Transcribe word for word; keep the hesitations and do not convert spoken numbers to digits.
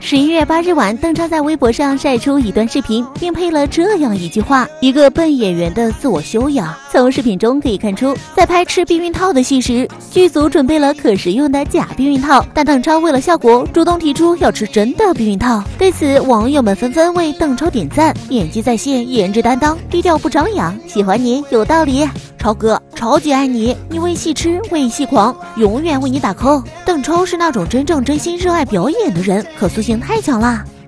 十一月八日晚，邓超在微博上晒出一段视频，并配了这样一句话：一个笨演员的自我修养。从视频中可以看出，在拍吃避孕套的戏时，剧组准备了可食用的假避孕套，但邓超为了效果，主动提出要吃真的避孕套。对此，网友们纷纷为邓超点赞，演技在线，颜值担当，低调不张扬，喜欢你有道理。超哥超级爱你，你为戏痴为戏狂，永远为你打 call。邓超是那种真正真心热爱表演的人，可塑性太强啦。